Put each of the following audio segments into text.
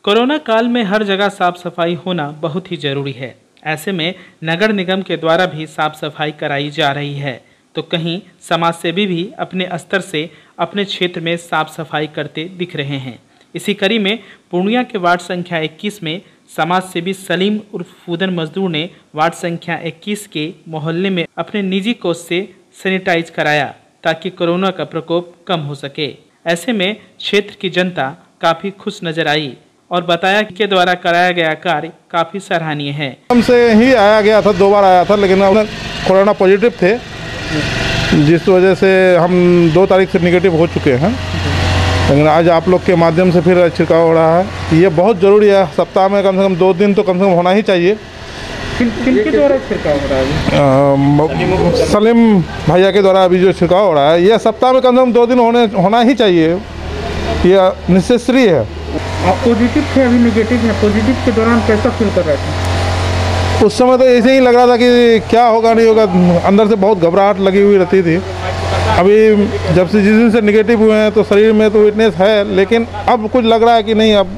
Corona काल में हर जगह साफ सफाई होना बहुत ही जरूरी है। ऐसे में नगर निगम के द्वारा भी साफ सफाई कराई जा रही है, तो कहीं समाजसेवी भी अपने स्तर से अपने क्षेत्र में साफ सफाई करते दिख रहे हैं। इसी कड़ी में पूर्णिया के वार्ड संख्या 21 में समाजसेवी सलीम उर्फ फूदन मजदूर ने वार्ड संख्या 21 के मोहल्ले में अपने निजी कोष से सैनिटाइज कराया ताकि कोरोना का प्रकोप कम हो सके। ऐसे में क्षेत्र की जनता काफी खुश नजर आई और बताया कि के द्वारा कराया गया कार्य काफी सराहनीय है। हमसे ही आया गया था, 2 बार आया था, लेकिन कोरोना पॉजिटिव थे, जिस वजह से हम 2 तारीख से निगेटिव हो चुके हैं। लेकिन आज आप लोग के माध्यम से फिर छिड़काव हो रहा है। ये बहुत ज़रूरी है। सप्ताह में कम से कम 2 दिन तो कम से कम होना ही चाहिए। किनके द्वारा छिड़काव हो रहा है? सलीम भैया के द्वारा अभी जो छिड़काव हो रहा है, यह सप्ताह में कम से कम 2 दिन होना ही चाहिए। यह नेसेसरी है। आप पॉजिटिव थे, अभी नेगेटिव है। पॉजिटिव के दौरान कैसा फील कर रहे थे? उस समय तो ऐसे ही लग रहा था कि क्या होगा नहीं होगा, अंदर से बहुत घबराहट लगी हुई रहती थी। अभी जब से जिस दिन से निगेटिव हुए हैं तो शरीर में तो विटनेस है, लेकिन अब कुछ लग रहा है कि नहीं, अब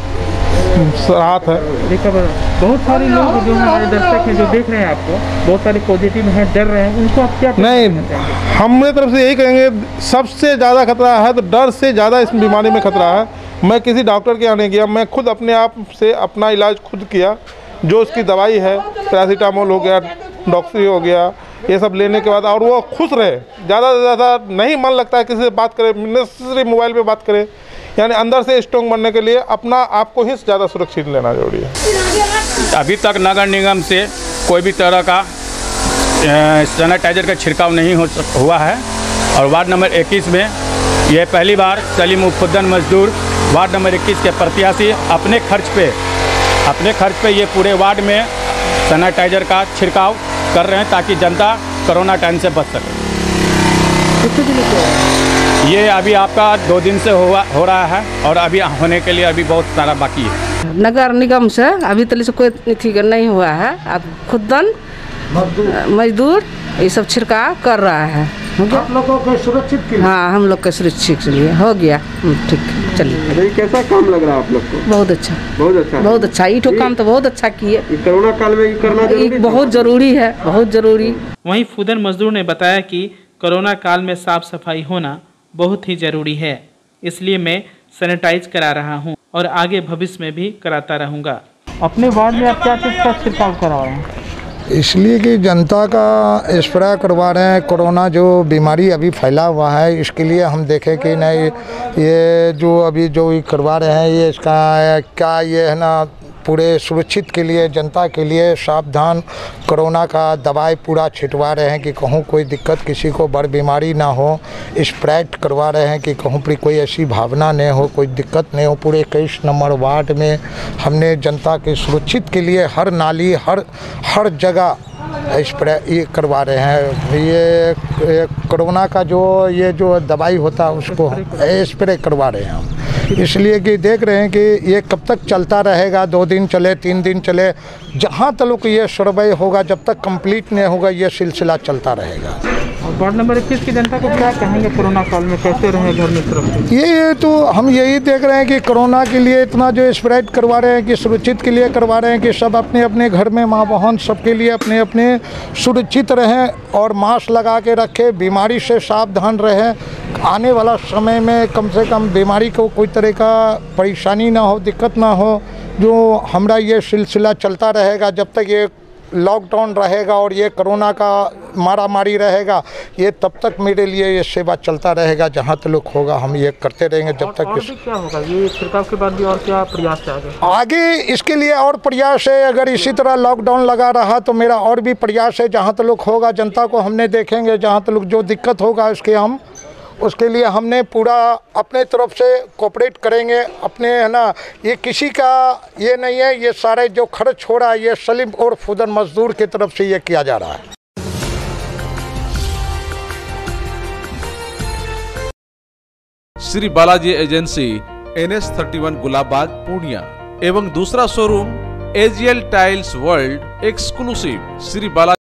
राहत है। बहुत सारे लोग जो दर्शक हैं जो देख रहे हैं आपको, बहुत सारे पॉजिटिव हैं, डर रहे हैं, उनको आप क्या नहीं, हमारे तरफ से यही कहेंगे, सबसे ज़्यादा खतरा है तो डर से ज़्यादा इस बीमारी में खतरा है। मैं किसी डॉक्टर के यहाँ नहीं गया, मैं खुद अपने आप से अपना इलाज खुद किया। जो उसकी दवाई है, पैरासीटामोल हो गया, डॉक्सी हो गया, ये सब लेने के बाद, और वो खुश रहे। ज़्यादा से ज़्यादा नहीं मन लगता है किसी से बात करे, नेसेसरी मोबाइल पे बात करे, यानी अंदर से स्ट्रॉन्ग बनने के लिए अपना आप को ही ज़्यादा सुरक्षित लेना जरूरी है। अभी तक नगर निगम से कोई भी तरह का सैनिटाइजर का छिड़काव नहीं हुआ है और वार्ड नंबर 21 में यह पहली बार सलीम उर्फ फूदन मजदूर वार्ड नंबर 21 के प्रत्याशी अपने खर्च पे ये पूरे वार्ड में सैनिटाइजर का छिड़काव कर रहे हैं ताकि जनता कोरोना टाइम से बच सके। ये अभी आपका 2 दिन से हो रहा है और अभी होने के लिए अभी बहुत सारा बाकी है। नगर निगम से अभी तक से कोई ठीक नहीं हुआ है। अब खुदन मजदूर ये सब छिड़काव कर रहा है। आप लोगों के सुरक्षित के लिए? हाँ, हम लोग के सुरक्षित के लिए हो गया। ठीक, चलिए। कैसा काम लग रहा है आप लोग को? बहुत अच्छा, बहुत अच्छा। ये काम तो बहुत अच्छा किए। कोरोना काल में करना बहुत जरूरी है, बहुत जरूरी। वहीं फूदन मजदूर ने बताया कि कोरोना काल में साफ सफाई होना बहुत ही जरूरी है, इसलिए मैं सैनिटाइज करा रहा हूं और आगे भविष्य में भी कराता रहूंगा। अपने वार्ड में आप क्या चीज़ का छिड़काव करा रहे हैं? इसलिए कि जनता का स्प्रे करवा रहे हैं। कोरोना जो बीमारी अभी फैला हुआ है, इसके लिए हम देखें कि नहीं, ये जो अभी जो करवा रहे हैं, ये इसका क्या ये है ना, पूरे सुरक्षित के लिए, जनता के लिए सावधान कोरोना का दवाई पूरा छिटवा रहे हैं कि कहूँ कोई दिक्कत, किसी को बड़ बीमारी ना हो। स्प्रेड करवा रहे हैं कि कहूँ पर कोई ऐसी भावना नहीं हो, कोई दिक्कत नहीं हो। पूरे 21 नंबर वार्ड में हमने जनता के सुरक्षित के लिए हर नाली, हर जगह स्प्रे ये करवा रहे हैं। ये कोरोना का ये जो दवाई होता है उसको स्प्रे करवा रहे हैं हम, इसलिए कि देख रहे हैं कि ये कब तक चलता रहेगा। 2 दिन चले, 3 दिन चले, जहाँ तक ये सर्वे होगा, जब तक कंप्लीट नहीं होगा, ये सिलसिला चलता रहेगा। वार्ड नंबर 21 की जनता को क्या कहेंगे कोरोना काल में, कैसे रहे घर में सुरक्षित? ये तो हम यही देख रहे हैं कि कोरोना के लिए इतना जो स्प्रेड करवा रहे हैं कि सुरक्षित के लिए करवा रहे हैं कि सब अपने अपने घर में, माँ बहन सबके लिए अपने अपने सुरक्षित रहें और मास्क लगा के रखें, बीमारी से सावधान रहें। आने वाला समय में कम से कम बीमारी को कोई तरह का परेशानी ना हो, दिक्कत ना हो। जो हमारा ये सिलसिला चलता रहेगा जब तक ये लॉकडाउन रहेगा और ये कोरोना का मारामारी रहेगा, ये तब तक मेरे लिए ये सेवा चलता रहेगा। जहाँ तक होगा हम ये करते रहेंगे जब तक। और भी क्या होगा ये छिड़काव के बाद भी, और क्या प्रयास है आगे इसके लिए? और प्रयास है, अगर इसी तरह लॉकडाउन लगा रहा तो मेरा और भी प्रयास है। जहाँ तक होगा जनता को हमने देखेंगे, जहाँ तक जो दिक्कत होगा उसके लिए हमने पूरा अपने तरफ से कोऑपरेट करेंगे। अपने है ना, ये किसी का ये नहीं है, ये सारे जो खर्च हो रहा है ये सलीम और फूदन मजदूर की तरफ से ये किया जा रहा है। श्री बालाजी एजेंसी NH31 गुलाबबाग पूर्णिया एवं दूसरा showroom AGL tiles world exclusive Shri Balaji